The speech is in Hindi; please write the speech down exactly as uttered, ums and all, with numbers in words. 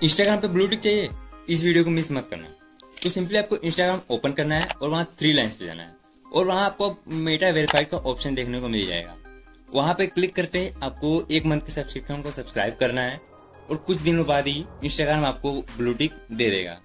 इंस्टाग्राम पे ब्लू टिक चाहिए, इस वीडियो को मिस मत करना। तो सिंपली आपको इंस्टाग्राम ओपन करना है और वहाँ थ्री लाइन्स पे जाना है और वहाँ आपको मेटा वेरीफाइड का ऑप्शन देखने को मिल जाएगा। वहाँ पे क्लिक करके आपको एक मंथ के सब्सक्रिप्शन को सब्सक्राइब करना है और कुछ दिनों बाद ही इंस्टाग्राम आपको ब्लू टिक दे देगा।